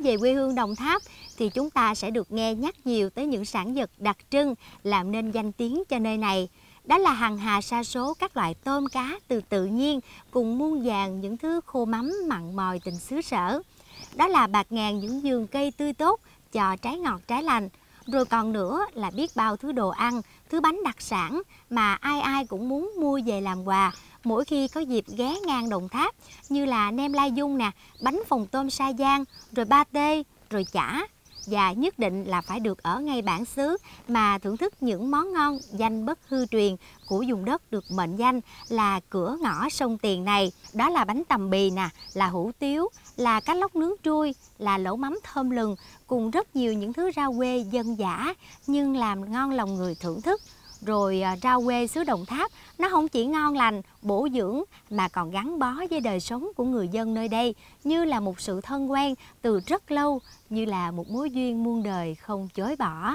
về quê hương Đồng Tháp thì chúng ta sẽ được nghe nhắc nhiều tới những sản vật đặc trưng làm nên danh tiếng cho nơi này. Đó là hàng hà sa số các loại tôm cá từ tự nhiên cùng muôn vàn những thứ khô mắm mặn mòi tình xứ sở. Đó là bạt ngàn những vườn cây tươi tốt cho trái ngọt trái lành. Rồi còn nữa là biết bao thứ đồ ăn, thứ bánh đặc sản mà ai ai cũng muốn mua về làm quà mỗi khi có dịp ghé ngang Đồng Tháp, như là nem lai dung nè, bánh phồng tôm Sa Giang, rồi ba tê, rồi chả. Và nhất định là phải được ở ngay bản xứ mà thưởng thức những món ngon danh bất hư truyền của vùng đất được mệnh danh là cửa ngõ sông Tiền này. Đó là bánh tằm bì nè, là hủ tiếu, là cá lóc nướng trui, là lẩu mắm thơm lừng, cùng rất nhiều những thứ rau quê dân dã nhưng làm ngon lòng người thưởng thức. Rồi rau quê xứ Đồng Tháp nó không chỉ ngon lành, bổ dưỡng mà còn gắn bó với đời sống của người dân nơi đây như là một sự thân quen từ rất lâu, như là một mối duyên muôn đời không chối bỏ.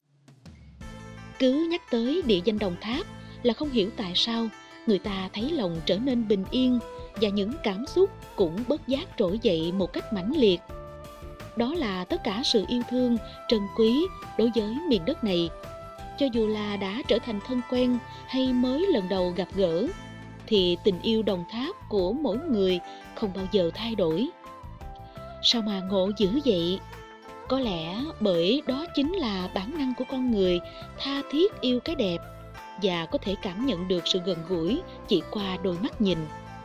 Cứ nhắc tới địa danh Đồng Tháp là không hiểu tại sao người ta thấy lòng trở nên bình yên và những cảm xúc cũng bất giác trỗi dậy một cách mãnh liệt. Đó là tất cả sự yêu thương, trân quý đối với miền đất này. Cho dù là đã trở thành thân quen hay mới lần đầu gặp gỡ, thì tình yêu Đồng Tháp của mỗi người không bao giờ thay đổi. Sao mà ngộ dữ vậy? Có lẽ bởi đó chính là bản năng của con người tha thiết yêu cái đẹp và có thể cảm nhận được sự gần gũi chỉ qua đôi mắt nhìn.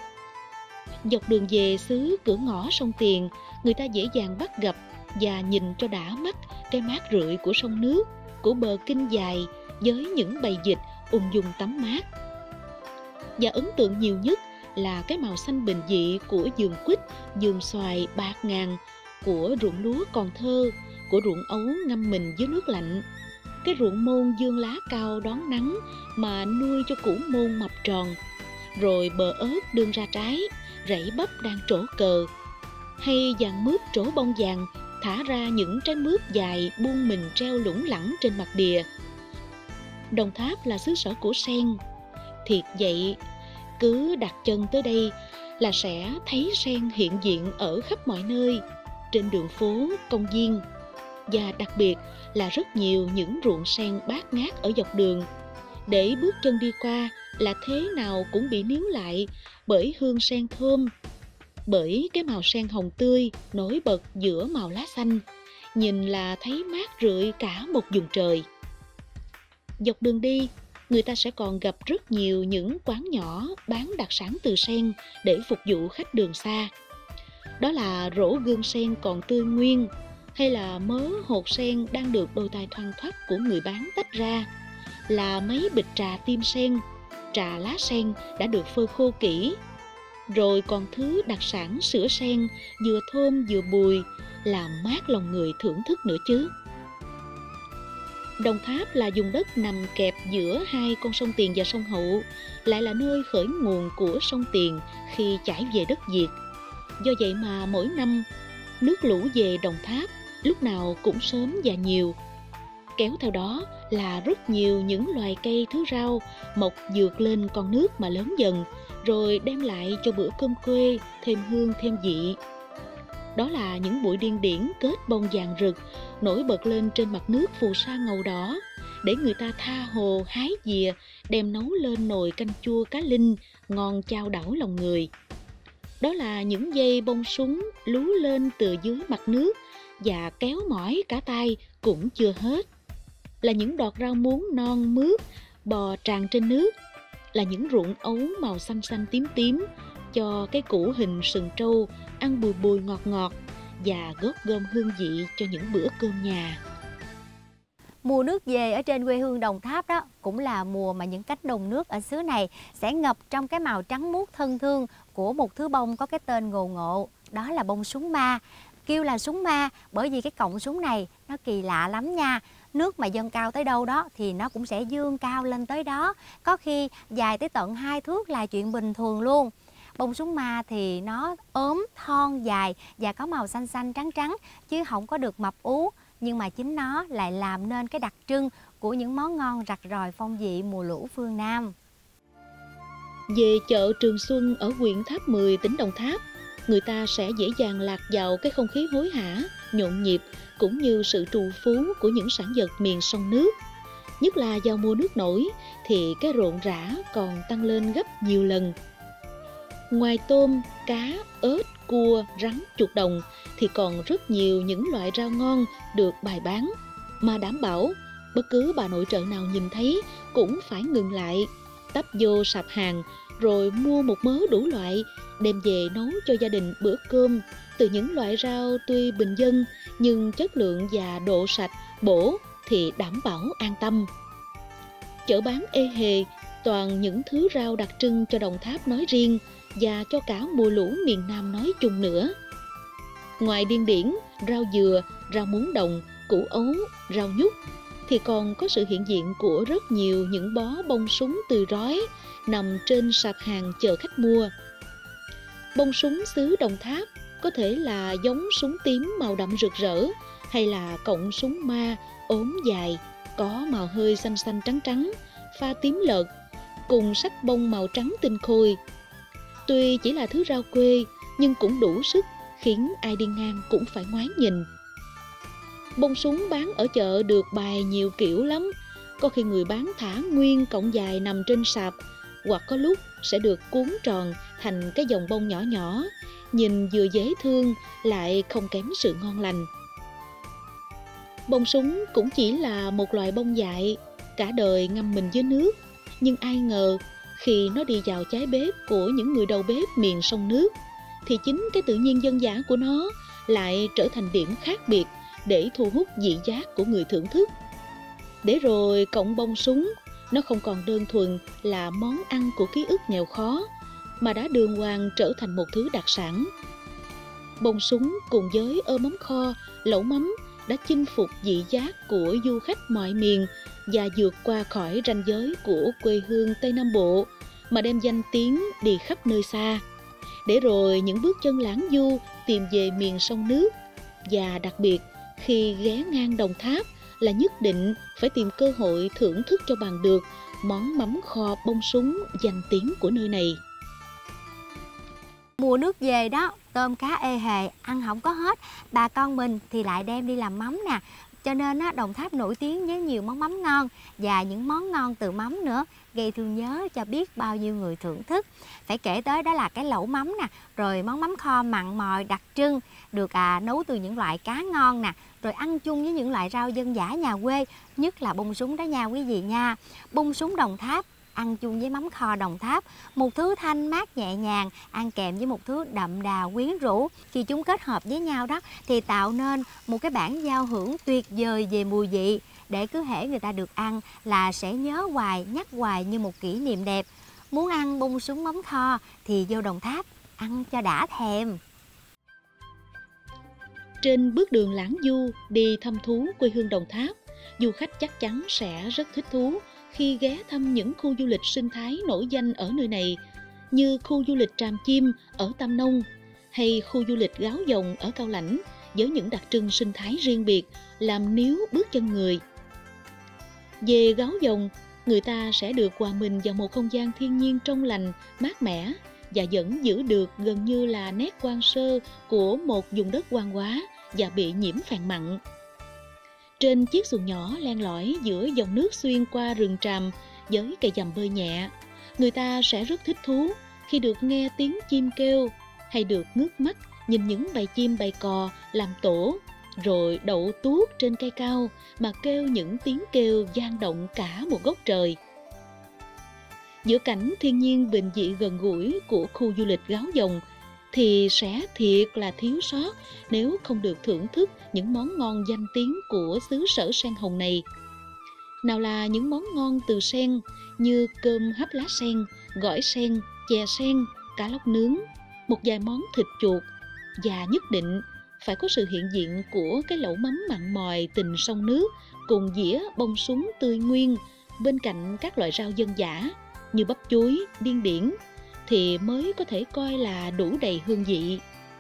Dọc đường về xứ cửa ngõ sông Tiền, người ta dễ dàng bắt gặp và nhìn cho đã mắt cái mát rượi của sông nước, của bờ kinh dài với những bầy vịt ung dung tắm mát. Và ấn tượng nhiều nhất là cái màu xanh bình dị của vườn quýt, vườn xoài bạt ngàn, của ruộng lúa còn thơ, của ruộng ấu ngâm mình dưới nước lạnh. Cái ruộng môn dương lá cao đón nắng mà nuôi cho củ môn mập tròn. Rồi bờ ớt đương ra trái, rẫy bắp đang trổ cờ. Hay vàng mướp trổ bông vàng, thả ra những trái mướp dài buông mình treo lủng lẳng trên mặt đìa. Đồng Tháp là xứ sở của sen. Thiệt vậy, cứ đặt chân tới đây là sẽ thấy sen hiện diện ở khắp mọi nơi, trên đường phố, công viên. Và đặc biệt là rất nhiều những ruộng sen bát ngát ở dọc đường. Để bước chân đi qua là thế nào cũng bị níu lại bởi hương sen thơm, bởi cái màu sen hồng tươi nổi bật giữa màu lá xanh, nhìn là thấy mát rượi cả một vùng trời. Dọc đường đi, người ta sẽ còn gặp rất nhiều những quán nhỏ bán đặc sản từ sen để phục vụ khách đường xa. Đó là rổ gương sen còn tươi nguyên, hay là mớ hột sen đang được đôi tay thoăn thoắt của người bán tách ra, là mấy bịch trà tim sen, trà lá sen đã được phơi khô kỹ. Rồi còn thứ đặc sản sữa sen vừa thơm vừa bùi, làm mát lòng người thưởng thức nữa chứ. Đồng Tháp là vùng đất nằm kẹp giữa hai con sông Tiền và sông Hậu, lại là nơi khởi nguồn của sông Tiền khi chảy về đất Việt. Do vậy mà mỗi năm, nước lũ về Đồng Tháp lúc nào cũng sớm và nhiều. Kéo theo đó là rất nhiều những loài cây thứ rau mọc vượt lên con nước mà lớn dần, rồi đem lại cho bữa cơm quê thêm hương thêm vị. Đó là những bụi điên điển kết bông vàng rực nổi bật lên trên mặt nước phù sa ngầu đỏ, để người ta tha hồ hái dìa đem nấu lên nồi canh chua cá linh ngon chao đảo lòng người. Đó là những dây bông súng lú lên từ dưới mặt nước và kéo mỏi cả tay cũng chưa hết. Là những đọt rau muống non mướt bò tràn trên nước, là những ruộng ấu màu xanh xanh tím tím cho cái củ hình sừng trâu ăn bùi bùi ngọt ngọt và góp gom hương vị cho những bữa cơm nhà. Mùa nước về ở trên quê hương Đồng Tháp đó cũng là mùa mà những cánh đồng nước ở xứ này sẽ ngập trong cái màu trắng muốt thân thương của một thứ bông có cái tên ngồ ngộ, đó là bông súng ma. Kêu là súng ma bởi vì cái cọng súng này nó kỳ lạ lắm nha. Nước mà dâng cao tới đâu đó thì nó cũng sẽ dương cao lên tới đó, có khi dài tới tận 2 thước là chuyện bình thường luôn. Bông súng ma thì nó ốm, thon, dài và có màu xanh xanh trắng trắng chứ không có được mập ú. Nhưng mà chính nó lại làm nên cái đặc trưng của những món ngon rặt ròi phong vị mùa lũ phương Nam. Về chợ Trường Xuân ở huyện Tháp 10, tỉnh Đồng Tháp, người ta sẽ dễ dàng lạc vào cái không khí hối hả, nhộn nhịp cũng như sự trù phú của những sản vật miền sông nước. Nhất là vào mùa nước nổi thì cái rộn rã còn tăng lên gấp nhiều lần. Ngoài tôm, cá, ếch, cua, rắn, chuột đồng thì còn rất nhiều những loại rau ngon được bày bán, mà đảm bảo bất cứ bà nội trợ nào nhìn thấy cũng phải ngừng lại, tấp vô sạp hàng rồi mua một mớ đủ loại, đem về nấu cho gia đình bữa cơm từ những loại rau tuy bình dân nhưng chất lượng và độ sạch, bổ thì đảm bảo an tâm. Chợ bán ê hề toàn những thứ rau đặc trưng cho Đồng Tháp nói riêng và cho cả mùa lũ miền Nam nói chung nữa. Ngoài điên điển, rau dừa, rau muống đồng, củ ấu, rau nhút thì còn có sự hiện diện của rất nhiều những bó bông súng tươi rói nằm trên sạp hàng chờ khách mua. Bông súng xứ Đồng Tháp có thể là giống súng tím màu đậm rực rỡ, hay là cọng súng ma ốm dài có màu hơi xanh xanh trắng trắng, pha tím lợt cùng sắc bông màu trắng tinh khôi. Tuy chỉ là thứ rau quê nhưng cũng đủ sức khiến ai đi ngang cũng phải ngoái nhìn. Bông súng bán ở chợ được bày nhiều kiểu lắm. Có khi người bán thả nguyên cọng dài nằm trên sạp, hoặc có lúc sẽ được cuốn tròn thành cái dòng bông nhỏ nhỏ, nhìn vừa dễ thương lại không kém sự ngon lành. Bông súng cũng chỉ là một loài bông dại, cả đời ngâm mình dưới nước, nhưng ai ngờ khi nó đi vào trái bếp của những người đầu bếp miền sông nước thì chính cái tự nhiên dân dã của nó lại trở thành điểm khác biệt để thu hút vị giác của người thưởng thức. Để rồi cọng bông súng, nó không còn đơn thuần là món ăn của ký ức nghèo khó, mà đã đường hoàng trở thành một thứ đặc sản. Bông súng cùng với ơ mắm kho, lẩu mắm đã chinh phục vị giác của du khách mọi miền và vượt qua khỏi ranh giới của quê hương Tây Nam Bộ mà đem danh tiếng đi khắp nơi xa. Để rồi những bước chân lãng du tìm về miền sông nước, và đặc biệt khi ghé ngang Đồng Tháp là nhất định phải tìm cơ hội thưởng thức cho bằng được món mắm kho bông súng danh tiếng của nơi này. Mùa nước về đó, tôm cá ê hề ăn không có hết, bà con mình thì lại đem đi làm mắm nè. Cho nên Đồng Tháp nổi tiếng với nhiều món mắm ngon và những món ngon từ mắm nữa, gây thương nhớ cho biết bao nhiêu người thưởng thức. Phải kể tới đó là cái lẩu mắm nè, rồi món mắm kho mặn mòi đặc trưng được nấu từ những loại cá ngon nè, rồi ăn chung với những loại rau dân dã nhà quê, nhất là bông súng đó nha quý vị nha. Bông súng Đồng Tháp ăn chung với mắm kho Đồng Tháp, một thứ thanh mát nhẹ nhàng, ăn kèm với một thứ đậm đà quyến rũ. Khi chúng kết hợp với nhau đó thì tạo nên một cái bản giao hưởng tuyệt vời về mùi vị, để cứ hễ người ta được ăn là sẽ nhớ hoài, nhắc hoài như một kỷ niệm đẹp. Muốn ăn bông súng mắm kho thì vô Đồng Tháp ăn cho đã thèm. Trên bước đường lãng du đi thăm thú quê hương Đồng Tháp, du khách chắc chắn sẽ rất thích thú khi ghé thăm những khu du lịch sinh thái nổi danh ở nơi này, như khu du lịch Tràm Chim ở Tam Nông hay khu du lịch Gáo Dòng ở Cao Lãnh, với những đặc trưng sinh thái riêng biệt làm níu bước chân người. Về Gáo Dòng, người ta sẽ được hòa mình vào một không gian thiên nhiên trong lành, mát mẻ và vẫn giữ được gần như là nét hoang sơ của một vùng đất hoang hóa và bị nhiễm phèn mặn. Trên chiếc xuồng nhỏ len lỏi giữa dòng nước xuyên qua rừng tràm với cây dầm bơi nhẹ, người ta sẽ rất thích thú khi được nghe tiếng chim kêu, hay được ngước mắt nhìn những bầy chim bầy cò làm tổ, rồi đậu tuốt trên cây cao mà kêu những tiếng kêu vang động cả một góc trời. Giữa cảnh thiên nhiên bình dị gần gũi của khu du lịch Gáo Dòng thì sẽ thiệt là thiếu sót nếu không được thưởng thức những món ngon danh tiếng của xứ sở sen hồng này. Nào là những món ngon từ sen như cơm hấp lá sen, gỏi sen, chè sen, cá lóc nướng, một vài món thịt chuột, và nhất định phải có sự hiện diện của cái lẩu mắm mặn mòi tình sông nước cùng dĩa bông súng tươi nguyên bên cạnh các loại rau dân dã như bắp chuối, điên điển thì mới có thể coi là đủ đầy hương vị.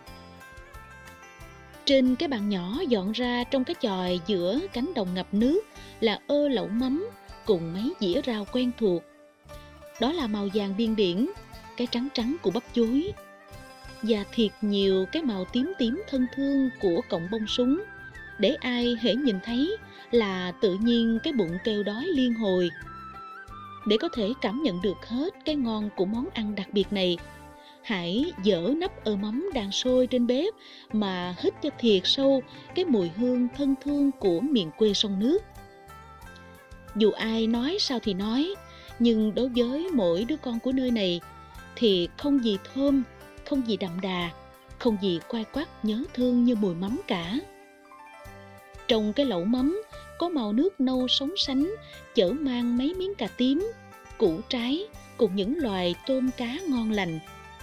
Trên cái bàn nhỏ dọn ra trong cái chòi giữa cánh đồng ngập nước là ơ lẩu mắm cùng mấy dĩa rau quen thuộc. Đó là màu vàng điên điển, cái trắng trắng của bắp chuối. và thiệt nhiều cái màu tím tím thân thương của cọng bông súng, để ai hễ nhìn thấy là tự nhiên cái bụng kêu đói liên hồi. Để có thể cảm nhận được hết cái ngon của món ăn đặc biệt này, hãy dỡ nắp ơ mắm đang sôi trên bếp mà hít cho thiệt sâu cái mùi hương thân thương của miền quê sông nước. Dù ai nói sao thì nói, nhưng đối với mỗi đứa con của nơi này thì không gì thơm, không gì đậm đà, không gì quay quắt nhớ thương như mùi mắm cả. Trong cái lẩu mắm có màu nước nâu sóng sánh, chở mang mấy miếng cà tím, củ trái cùng những loài tôm cá ngon lành.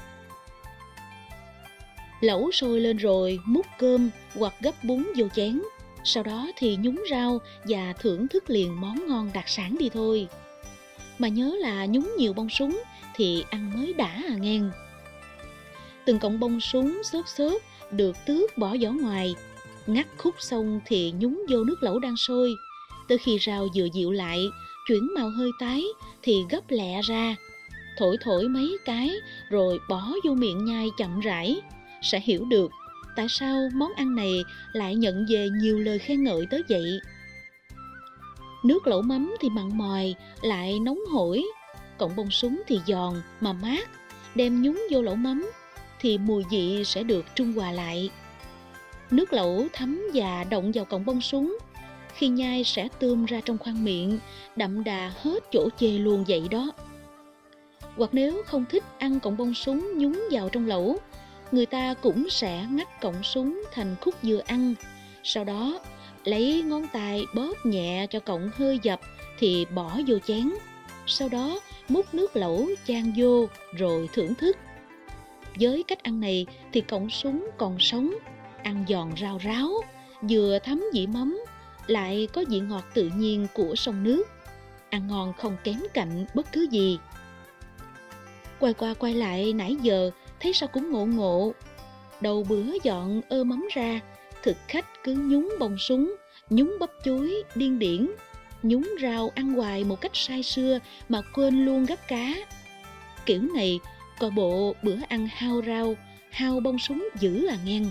Lẩu sôi lên rồi múc cơm hoặc gấp bún vô chén, sau đó thì nhúng rau và thưởng thức liền món ngon đặc sản đi thôi. Mà nhớ là nhúng nhiều bông súng thì ăn mới đã à nghen. Từng cọng bông súng xốp xốp được tước bỏ vỏ ngoài, ngắt khúc xong thì nhúng vô nước lẩu đang sôi. Tới khi rau vừa dịu lại, chuyển màu hơi tái thì gấp lẹ ra, thổi thổi mấy cái rồi bỏ vô miệng nhai chậm rãi. Sẽ hiểu được tại sao món ăn này lại nhận về nhiều lời khen ngợi tới vậy. Nước lẩu mắm thì mặn mòi lại nóng hổi, cọng bông súng thì giòn mà mát. Đem nhúng vô lẩu mắm thì mùi vị sẽ được trung hòa lại. Nước lẩu thấm và động vào cọng bông súng, khi nhai sẽ tươm ra trong khoang miệng, đậm đà hết chỗ chê luôn vậy đó. Hoặc nếu không thích ăn cọng bông súng nhúng vào trong lẩu, người ta cũng sẽ ngắt cọng súng thành khúc vừa ăn, sau đó lấy ngón tay bóp nhẹ cho cọng hơi dập thì bỏ vô chén, sau đó múc nước lẩu chan vô rồi thưởng thức. Với cách ăn này thì cọng súng còn sống, ăn giòn rau ráo, vừa thấm vị mắm, lại có vị ngọt tự nhiên của sông nước, ăn ngon không kém cạnh bất cứ gì. Quay qua quay lại nãy giờ thấy sao cũng ngộ ngộ. Đầu bữa dọn ơ mắm ra, thực khách cứ nhúng bông súng, nhúng bắp chuối điên điển, nhúng rau ăn hoài một cách say sưa mà quên luôn gắp cá. Kiểu này coi bộ bữa ăn hao rau, hao bông súng dữ à nghen.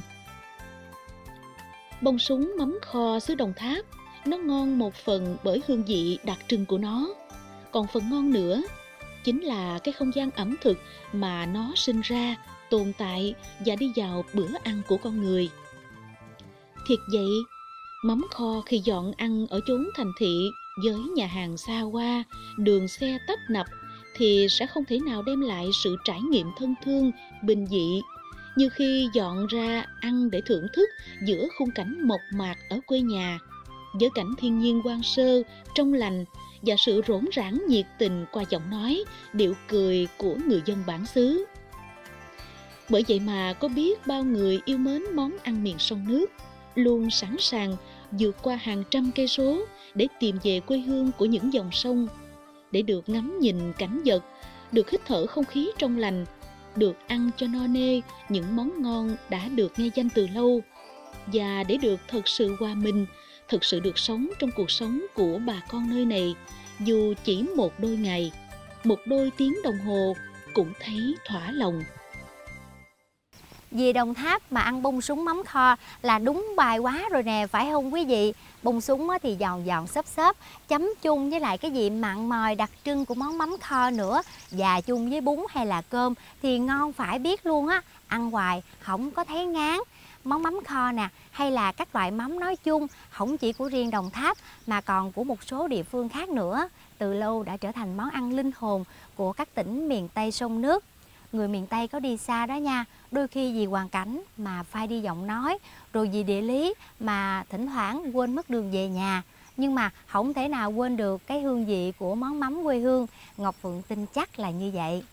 Bông súng mắm kho xứ Đồng Tháp, nó ngon một phần bởi hương vị đặc trưng của nó, còn phần ngon nữa chính là cái không gian ẩm thực mà nó sinh ra, tồn tại và đi vào bữa ăn của con người. Thiệt vậy, mắm kho khi dọn ăn ở chốn thành thị với nhà hàng xa hoa, đường xe tấp nập thì sẽ không thể nào đem lại sự trải nghiệm thân thương, bình dị như khi dọn ra ăn để thưởng thức giữa khung cảnh mộc mạc ở quê nhà, với cảnh thiên nhiên hoang sơ, trong lành và sự rỗn rãng nhiệt tình qua giọng nói, điệu cười của người dân bản xứ. Bởi vậy mà có biết bao người yêu mến món ăn miền sông nước, luôn sẵn sàng vượt qua hàng trăm cây số để tìm về quê hương của những dòng sông, để được ngắm nhìn cảnh vật, được hít thở không khí trong lành, được ăn cho no nê những món ngon đã được nghe danh từ lâu, và để được thật sự hòa mình, thực sự được sống trong cuộc sống của bà con nơi này, dù chỉ một đôi ngày, một đôi tiếng đồng hồ cũng thấy thỏa lòng. Về Đồng Tháp mà ăn bông súng mắm kho là đúng bài quá rồi nè, phải không quý vị? Bông súng thì giòn giòn xốp xốp, chấm chung với lại cái vị mặn mòi đặc trưng của món mắm kho nữa, và chung với bún hay là cơm thì ngon phải biết luôn á, ăn hoài không có thấy ngán. Món mắm kho nè, hay là các loại mắm nói chung, không chỉ của riêng Đồng Tháp mà còn của một số địa phương khác nữa, từ lâu đã trở thành món ăn linh hồn của các tỉnh miền Tây sông nước. Người miền Tây có đi xa đó nha, đôi khi vì hoàn cảnh mà phai đi giọng nói, rồi vì địa lý mà thỉnh thoảng quên mất đường về nhà. Nhưng mà không thể nào quên được cái hương vị của món mắm quê hương. Ngọc Phượng tin chắc là như vậy.